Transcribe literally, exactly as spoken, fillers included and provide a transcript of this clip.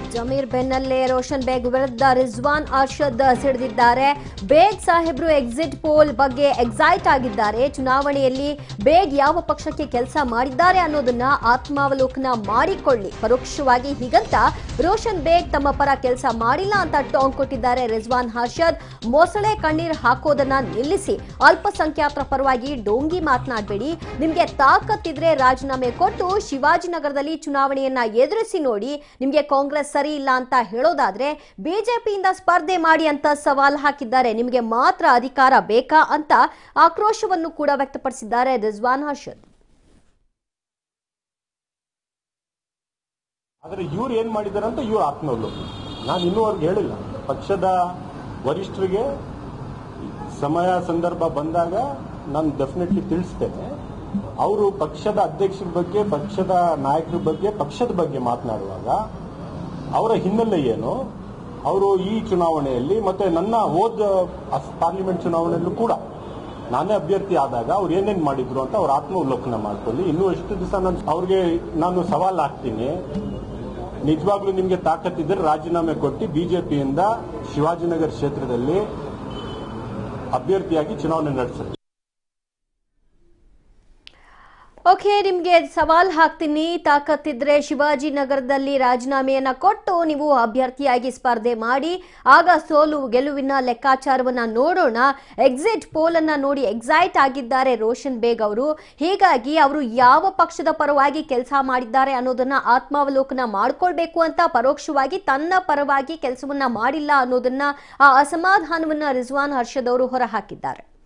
ಜಮೀರ್ ಬೆನ್ನಲ್ಲೇ ರೋಷನ್ ಬೇಗ್ ವಿರುದ್ಧ ರಿಜ್ವಾನ್ ಅರ್ಷದ್ ಸಿಡಿದಿದ್ದಾರೆ. ಬೇಗ್ ಸಾಹೇಬ್ರು ಎಕ್ಸಿಟ್ ಪೋಲ್ ಬಗ್ಗೆ ಎಕ್ಸೈಟ್ ಆಗಿದ್ದಾರೆ. ಚುನಾವಣೆಯಲ್ಲಿ ಬೇಗ್ ಯಾವ ಪಕ್ಷಕ್ಕೆ ಕೆಲಸ ಮಾಡಿದ್ದಾರೆ ಅನ್ನೋದನ್ನ ಆತ್ಮಾವಲೋಕನ ಮಾಡಿಕೊಳ್ಳಿ. ಪರೋಕ್ಷವಾಗಿ ಹೀಗಂತ ರೋಷನ್ ಬೇಗ್ ತಮ್ಮ ಪರ ಕೆಲಸ ಮಾಡಿಲ್ಲ ಅಂತ ಟಾಂಗ್ ಕೊಟ್ಟಿದ್ದಾರೆ ರಿಜ್ವಾನ್ ಅರ್ಷದ್. ಮೊಸಳೆ ಕಣ್ಣೀರ್ ಹಾಕೋದನ್ನ ನಿಲ್ಲಿಸಿ, ಅಲ್ಪಸಂಖ್ಯಾತರ ಪರವಾಗಿ ಡೋಂಗಿ ಮಾತನಾಡಬೇಡಿ. ನಿಮ್ಗೆ ತಾಕತ್ತಿದ್ರೆ ರಾಜೀನಾಮೆ ಕೊಟ್ಟು ಶಿವಾಜಿನಗರದಲ್ಲಿ ಚುನಾವಣೆಯನ್ನ ಎದುರಿಸಿ ನೋಡಿ. ನಿಮ್ಗೆ ಕಾಂಗ್ರೆಸ್ ಸರಿ ಇಲ್ಲ ಅಂತ ಹೇಳೋದಾದ್ರೆ ಬಿಜೆಪಿಯಿಂದ ಸ್ಪರ್ಧೆ ಮಾಡಿ ಅಂತ ಸವಾಲ್ ಹಾಕಿದ್ದಾರೆ. ನಿಮಗೆ ಮಾತ್ರ ಅಧಿಕಾರ ಬೇಕಾ ಅಂತ ಆಕ್ರೋಶವನ್ನು ಕೂಡ ವ್ಯಕ್ತಪಡಿಸಿದ್ದಾರೆ ರಿಜ್ವಾನ್ ಅರ್ಷದ್. ಆದ್ರೆ ಇವ್ರು ಏನ್ ಮಾಡಿದಾರೆ ಅಂತ ಇವ್ರು ಆತ್ಮವಲೋಕನ. ನಾನು ಇನ್ನೂವರೆಗೆ ಹೇಳಿಲ್ಲ. ಪಕ್ಷದ ವರಿಷ್ಠರಿಗೆ ಸಮಯ ಸಂದರ್ಭ ಬಂದಾಗ ನಾನು ಡೆಫಿನೆಟ್ಲಿ ತಿಳಿಸ್ತೇನೆ. ಅವರು ಪಕ್ಷದ ಅಧ್ಯಕ್ಷರ ಬಗ್ಗೆ, ಪಕ್ಷದ ನಾಯಕರ ಬಗ್ಗೆ, ಪಕ್ಷದ ಬಗ್ಗೆ ಮಾತನಾಡುವಾಗ ಅವರ ಹಿನ್ನೆಲೆ ಏನು, ಅವರು ಈ ಚುನಾವಣೆಯಲ್ಲಿ ಮತ್ತೆ ನನ್ನ ಹೋದ ಪಾರ್ಲಿಮೆಂಟ್ ಚುನಾವಣೆಯಲ್ಲೂ ಕೂಡ ನಾನೇ ಅಭ್ಯರ್ಥಿ ಆದಾಗ ಅವ್ರು ಏನೇನ್ ಮಾಡಿದ್ರು ಅಂತ ಅವ್ರ ಆತ್ಮಾವಲೋಕನ ಮಾಡ್ಕೊಳ್ಳಿ. ಇನ್ನೂ ಎಷ್ಟು ದಿವಸ ನಾನು ಅವ್ರಿಗೆ ನಾನು ಸವಾಲ್ ಹಾಕ್ತೀನಿ, ನಿಜವಾಗ್ಲೂ ನಿಮ್ಗೆ ತಾಕತ್ತಿದ್ರೆ ರಾಜೀನಾಮೆ ಕೊಟ್ಟು ಬಿಜೆಪಿಯಿಂದ ಶಿವಾಜಿನಗರ ಕ್ಷೇತ್ರದಲ್ಲಿ ಅಭ್ಯರ್ಥಿಯಾಗಿ ಚುನಾವಣೆ ನಡೆಸಿ. ಓಕೆ, ನಿಮ್ಗೆ ಸವಾಲ್ ಹಾಕ್ತೀನಿ, ತಾಕತ್ತಿದ್ರೆ ಶಿವಾಜಿನಗರದಲ್ಲಿ ರಾಜೀನಾಮೆಯನ್ನ ಕೊಟ್ಟು ನೀವು ಅಭ್ಯರ್ಥಿಯಾಗಿ ಸ್ಪರ್ಧೆ ಮಾಡಿ, ಆಗ ಸೋಲು ಗೆಲುವಿನ ಲೆಕ್ಕಾಚಾರವನ್ನ ನೋಡೋಣ. ಎಕ್ಸಿಟ್ ಪೋಲ್ ಅನ್ನ ನೋಡಿ ಎಕ್ಸೈಟ್ ಆಗಿದ್ದಾರೆ ರೋಷನ್ ಬೇಗ್ ಅವರು. ಹೀಗಾಗಿ ಅವರು ಯಾವ ಪಕ್ಷದ ಪರವಾಗಿ ಕೆಲಸ ಮಾಡಿದ್ದಾರೆ ಅನ್ನೋದನ್ನ ಆತ್ಮಾವಲೋಕನ ಮಾಡ್ಕೊಳ್ಬೇಕು ಅಂತ ಪರೋಕ್ಷವಾಗಿ ತನ್ನ ಪರವಾಗಿ ಕೆಲಸವನ್ನ ಮಾಡಿಲ್ಲ ಅನ್ನೋದನ್ನ, ಆ ಅಸಮಾಧಾನವನ್ನ ರಿಜ್ವಾನ್ ಅರ್ಷದ್ ಅವರು ಹೊರಹಾಕಿದ್ದಾರೆ.